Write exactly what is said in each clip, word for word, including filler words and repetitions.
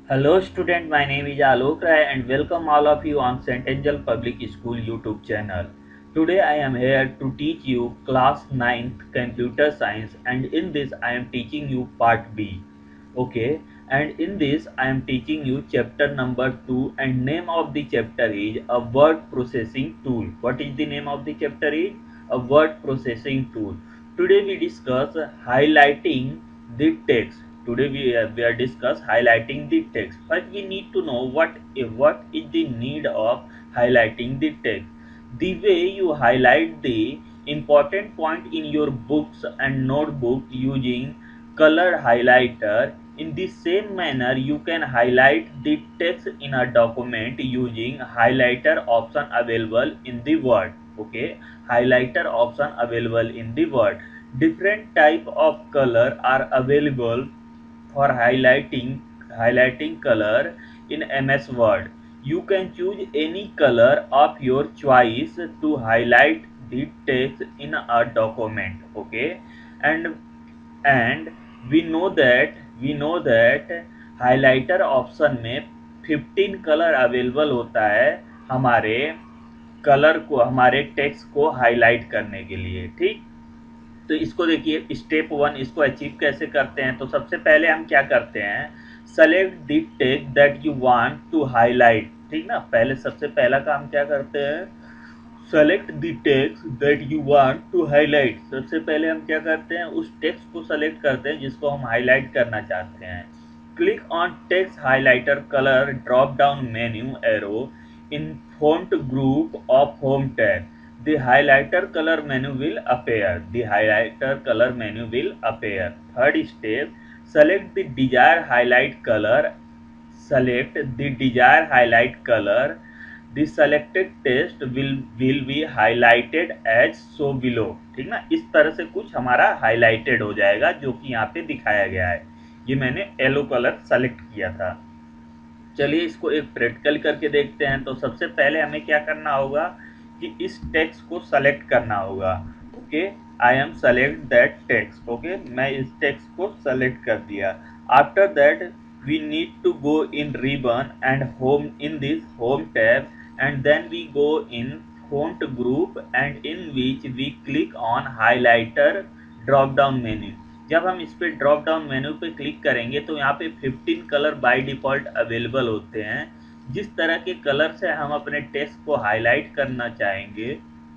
Hello student, my name is Alok Rai and welcome all of you on Saint Angel Public School YouTube channel. Today I am here to teach you class ninth computer science, and in this I am teaching you part B. Okay, and in this I am teaching you chapter number two, and name of the chapter is a word processing tool. What is the name of the chapter is? A word processing tool. Today we discuss highlighting the text. Today we, uh, we are discuss highlighting the text. First we need to know what what is the need of highlighting the text. The way you highlight the important point in your books and notebook using color highlighter, in the same manner you can highlight the text in a document using highlighter option available in the Word. Okay, highlighter option available in the Word. Different type of color are available for highlighting highlighting color in M S Word. You can choose any color of your choice to highlight the text in a document. Okay, and and we know that we know that highlighter option में fifteen colour available होता है हमारे colour को हमारे text को highlight करने के लिए। ठीक, तो इसको देखिए स्टेप वन, इसको अचीव कैसे करते हैं। तो सबसे पहले हम क्या करते हैं, select the text that you want to highlight. ठीक ना, पहले सबसे पहला काम क्या करते हैं, select the text that you want to highlight. सबसे पहले हम क्या करते हैं, उस टेक्स्ट को सेलेक्ट करते हैं जिसको हम हाईलाइट करना चाहते हैं। Click on text highlighter colour drop down menu arrow in font group of home tab. The highlighter color menu will appear. The highlighter color menu will appear. Third step, select the desired highlight color. Select the desired highlight color. The selected text will will be highlighted as so below. ठीक ना, इस तरह से कुछ हमारा highlighted हो जाएगा जो कि यहाँ पे दिखाया गया है। ये मैंने येलो कलर सेलेक्ट किया था। चलिए इसको एक प्रैक्टिकल करके देखते हैं। तो सबसे पहले हमें क्या करना होगा कि इस टेक्स्ट को सेलेक्ट करना होगा। Okay, I am select that text. Okay, मैं इस टेक्स्ट को सेलेक्ट कर दिया। After that we need to go in ribbon and home in this home tab, and then we go in font group and in which we click on highlighter drop down menu. जब हम इस पे drop down menu पे click करेंगे तो यहाँ पे fifteen colour by default available होते हैं। जिस तरह के कलर से हम अपने टेक्स्ट को हाईलाइट करना चाहेंगे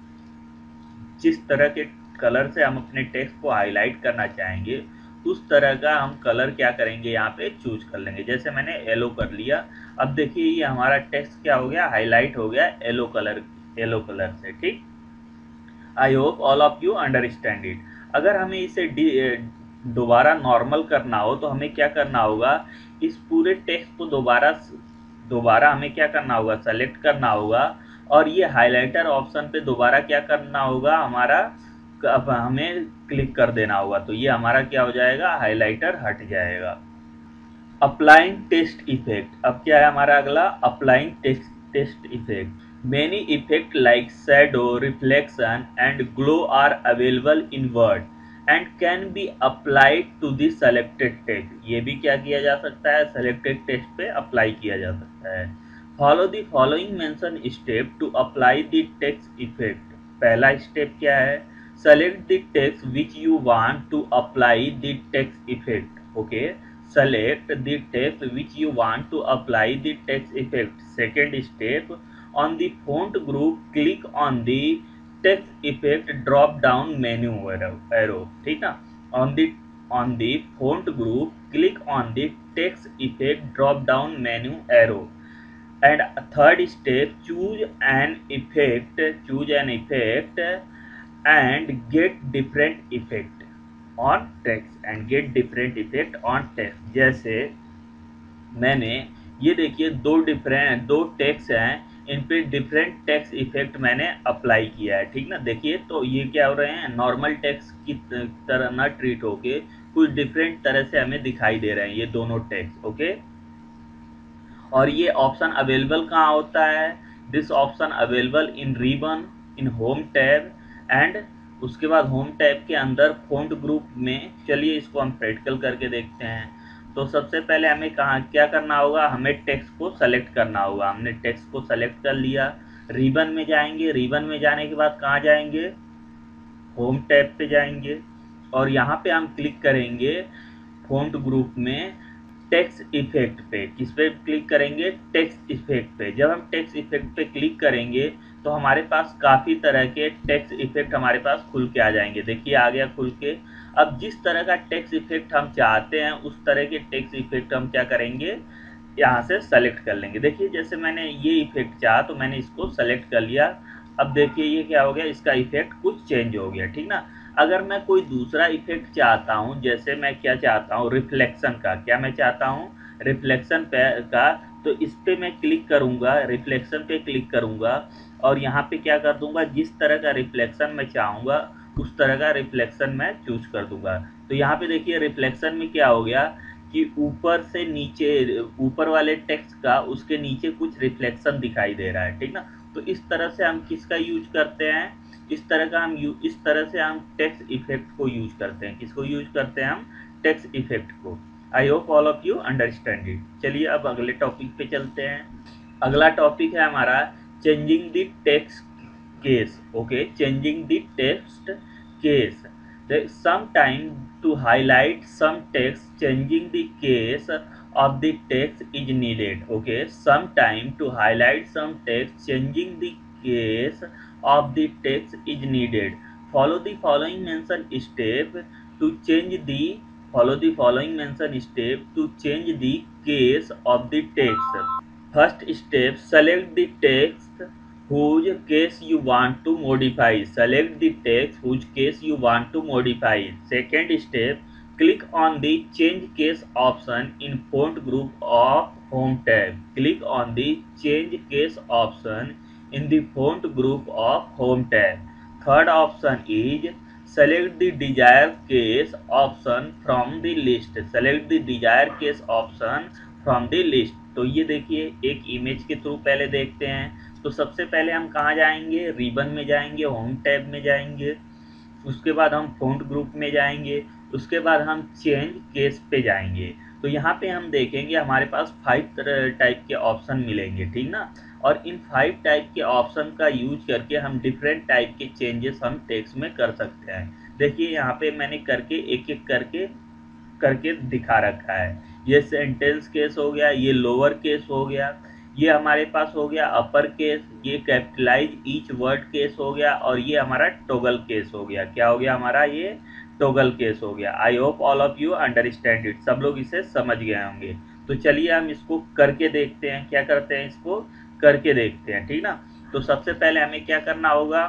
जिस तरह के कलर से हम अपने टेक्स्ट को हाईलाइट करना चाहेंगे उस तरह का हम कलर क्या करेंगे, यहाँ पे चूज कर लेंगे। जैसे मैंने येलो कर लिया। अब देखिए ये हमारा टेक्स्ट क्या हो गया, हाईलाइट हो गया येलो कलर येलो कलर से। ठीक, I hope all of you understand it. अगर हमें इसे दोबारा नॉर्मल करना हो तो हमें क्या करना होगा, इस पूरे टेक्स्ट को दोबारा दोबारा हमें क्या करना होगा, सेलेक्ट करना होगा, और ये हाइलाइटर ऑप्शन पे दोबारा क्या करना होगा, हमारा अब हमें क्लिक कर देना होगा। तो ये हमारा क्या हो जाएगा, हाइलाइटर हट जाएगा। Applying text effect. अब क्या है हमारा अगला, applying text text effect. Many effects like shadow, reflection, and glow are available in Word and can be applied to the selected text. ये भी क्या किया जा सकता है, selected text पे अप्लाई किया जा सकता है। Follow the following mentioned step to apply the text effect. पहला स्टेप क्या है, select the text which you want to apply the text effect. Okay, select the text which you want to apply the text effect. Second step, on the font group click on the text effect drop down menu arrow। ठीक ना, on the on the font group click on the text effect drop down menu arrow। and third step, choose an effect choose an effect and get different effect on text and get different effect on text। जैसे मैंने ये देखिए दो different दो text हैं, इन पे different text effect मैंने अप्लाई किया है। ठीक ना, देखिए तो ये क्या हो रहे हैं, नॉर्मल टेक्स्ट की तरह ना ट्रीट होके कुछ डिफरेंट तरह से हमें दिखाई दे रहे हैं ये दोनों टेक्स्ट। ओके, और ये ऑप्शन अवेलेबल कहाँ होता है, this option available in ribbon in home tab, and उसके बाद होम टैब के अंदर फॉन्ट ग्रुप में। चलिए इसको हम प्रैक्टिकल करके देखते हैं। तो सबसे पहले हमें कहाँ क्या करना होगा, हमें टेक्स्ट को सेलेक्ट करना होगा। हमने टेक्स्ट को सेलेक्ट कर लिया, रिबन में जाएंगे, रिबन में जाने के बाद कहाँ जाएंगे, होम टैब पे जाएंगे और यहाँ पे हम क्लिक करेंगे फ़ॉन्ट ग्रुप में टेक्स्ट इफेक्ट पे। किस पे क्लिक करेंगे, टेक्स्ट इफेक्ट पे। जब हम टेक्स्ट इफेक्ट पे क्लिक करेंगे तो हमारे पास काफ़ी तरह के टेक्स्ट इफेक्ट हमारे पास खुल के आ जाएंगे। देखिए आ गया खुल के। अब जिस तरह का टेक्स्ट इफेक्ट हम चाहते हैं उस तरह के टेक्स्ट इफेक्ट हम क्या करेंगे, यहाँ से सेलेक्ट कर लेंगे। देखिए जैसे मैंने ये इफेक्ट चाहा तो मैंने इसको सेलेक्ट कर लिया। अब देखिए ये क्या हो गया, इसका इफेक्ट कुछ चेंज हो गया, ठीक ना। अगर मैं कोई दूसरा इफेक्ट चाहता हूँ, जैसे मैं क्या चाहता हूँ, रिफ्लेक्शन का, क्या मैं चाहता हूँ, रिफ्लेक्शन पे का, तो इस पे मैं क्लिक करूँगा, रिफ्लेक्शन पे क्लिक करूँगा और यहाँ पे क्या कर दूंगा, जिस तरह का रिफ्लेक्शन मैं चाहूँगा उस तरह का रिफ्लेक्शन मैं चूज कर दूंगा। तो यहाँ पे देखिए रिफ्लेक्शन में क्या हो गया कि ऊपर से नीचे, ऊपर वाले टेक्स्ट का उसके नीचे कुछ रिफ्लेक्शन दिखाई दे रहा है, ठीक ना। तो इस तरह से हम किसका यूज करते हैं, इस तरह का हम यू इस तरह से हम टेक्स्ट इफेक्ट को यूज करते हैं। किसको यूज करते हैं हम, टेक्स्ट इफेक्ट को। I hope all of you understand it. चलिए अब अगले टॉपिक पे चलते हैं। अगला टॉपिक है हमारा changing the text case. Okay, changing the text case. The sometime to highlight some text, changing the case of the text is needed. Okay, sometime to highlight some text, changing the case of the text is needed. Follow the following mention step to change the follow the following mention step to change the case of the text. First step, select the text whose case you want to modify. Select the text whose case you want to modify. Second step, click on the change case option in font group of home tab. Click on the change case option in the font group of home tab. Third option is select the desired case option from the list. Select the desired case option from the list. तो ये देखिए एक image के through पहले देखते हैं। तो सबसे पहले हम कहाँ जाएंगे, रिबन में जाएंगे, होम टैब में जाएंगे, उसके बाद हम फ़ॉन्ट ग्रुप में जाएंगे, उसके बाद हम चेंज केस पे जाएंगे। तो यहाँ पे हम देखेंगे हमारे पास फाइव टाइप के ऑप्शन मिलेंगे, ठीक ना। और इन फाइव टाइप के ऑप्शन का यूज करके हम डिफरेंट टाइप के चेंजेस हम टेक्स्ट में कर सकते हैं। देखिए यहाँ पे मैंने करके एक एक करके करके दिखा रखा है। ये सेंटेंस केस हो गया, ये लोअर केस हो गया, ये हमारे पास हो गया अपर केस, ये कैपिटलाइज ईच वर्ड केस हो गया और ये हमारा टॉगल केस हो गया। क्या हो गया हमारा, ये टॉगल केस हो गया। I hope all of you understand it. सब लोग इसे समझ गए होंगे। तो चलिए हम इसको करके देखते हैं। क्या करते हैं, इसको करके देखते हैं, ठीक ना। तो सबसे पहले हमें क्या करना होगा,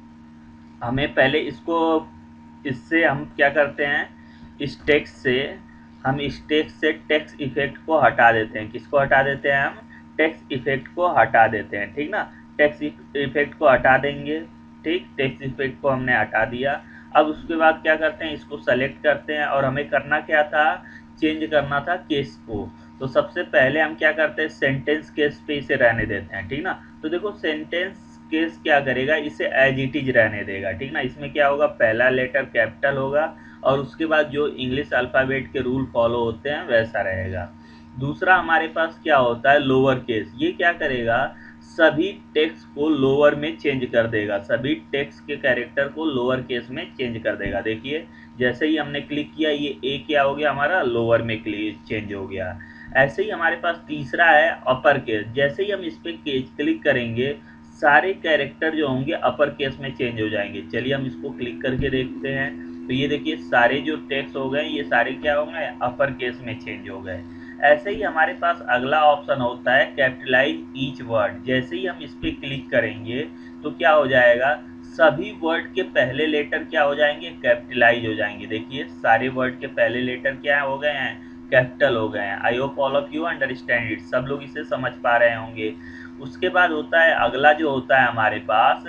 हमें पहले इसको, इससे हम क्या करते हैं, इस टेक्स्ट से हम इस टेक्स्ट से टेक्स्ट इफेक्ट को हटा देते हैं। किसको हटा देते हैं, हम टेक्स्ट इफेक्ट को हटा देते हैं, ठीक ना। टेक्स्ट इफेक्ट को हटा देंगे, ठीक। टेक्स्ट इफेक्ट को हमने हटा दिया। अब उसके बाद क्या करते हैं, इसको सेलेक्ट करते हैं और हमें करना क्या था, चेंज करना था केस को। तो सबसे पहले हम क्या करते हैं, सेंटेंस केस पे इसे रहने देते हैं, ठीक ना। तो देखो सेंटेंस केस क्या करेगा, इसे एज इट इज रहने देगा, ठीक ना। इसमें क्या होगा, पहला लेटर कैपिटल होगा और उसके बाद जो इंग्लिश अल्फ़ाबेट के रूल फॉलो होते हैं वैसा रहेगा। दूसरा हमारे पास क्या होता है, लोअर केस। ये क्या करेगा, सभी टेक्स्ट को लोअर में चेंज कर देगा, सभी टेक्स्ट के कैरेक्टर को लोअर केस में चेंज कर देगा। देखिए जैसे ही हमने क्लिक किया ये ए क्या हो गया हमारा, लोअर में चेंज हो गया। ऐसे ही हमारे पास तीसरा है अपर केस। जैसे ही हम इस पर क्लिक करेंगे सारे कैरेक्टर जो होंगे अपर केस में चेंज हो जाएंगे। चलिए हम इसको क्लिक करके देखते हैं। तो ये देखिए सारे जो टेक्स्ट हो गए ये सारे क्या हो गए, अपर केस में चेंज हो गए। ऐसे ही हमारे पास अगला ऑप्शन होता है कैपिटलाइज ईच वर्ड। जैसे ही हम इस पर क्लिक करेंगे तो क्या हो जाएगा, सभी वर्ड के पहले लेटर क्या हो जाएंगे, कैपिटलाइज हो जाएंगे। देखिए सारे वर्ड के पहले लेटर क्या हो गए हैं, कैपिटल हो गए हैं। I hope all of you understand it. सब लोग इसे समझ पा रहे होंगे। उसके बाद होता है अगला जो होता है हमारे पास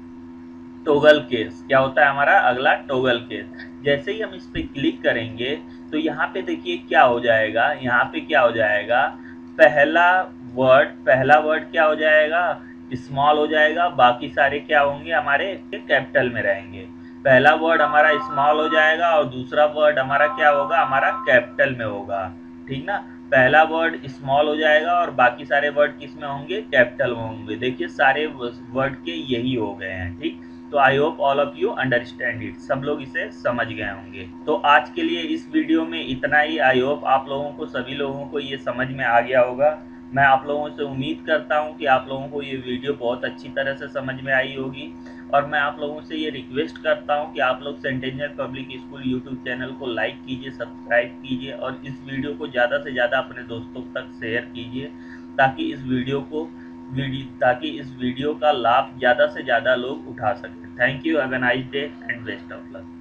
टॉगल केस। क्या होता है हमारा अगला, टॉगल केस। जैसे ही हम इस पर क्लिक करेंगे तो यहाँ पे देखिए क्या हो जाएगा, यहाँ पे क्या हो जाएगा, पहला वर्ड पहला वर्ड क्या हो जाएगा, स्मॉल हो जाएगा, बाकी सारे क्या होंगे हमारे कैपिटल में रहेंगे। पहला वर्ड हमारा स्मॉल हो जाएगा और दूसरा वर्ड हमारा क्या होगा, हमारा कैपिटल में होगा, ठीक ना। पहला वर्ड स्मॉल हो जाएगा और बाकी सारे वर्ड किस में होंगे, कैपिटल में होंगे। देखिए सारे वर्ड के यही हो गए हैं, ठीक। तो I hope all of you understand it, सब लोग इसे समझ गए होंगे। तो आज के लिए इस वीडियो में इतना ही। आई होप आप लोगों को, सभी लोगों को ये समझ में आ गया होगा। मैं आप लोगों से उम्मीद करता हूँ कि आप लोगों को ये वीडियो बहुत अच्छी तरह से समझ में आई होगी। और मैं आप लोगों से ये रिक्वेस्ट करता हूँ कि आप लोग सेंटेंजल पब्लिक स्कूल यूट्यूब चैनल को लाइक कीजिए, सब्सक्राइब कीजिए और इस वीडियो को ज़्यादा से ज़्यादा अपने दोस्तों तक शेयर कीजिए, ताकि इस वीडियो को वीडियो ताकि इस वीडियो का लाभ ज़्यादा से ज़्यादा लोग उठा सकें। Thank you, have a nice day and best of luck.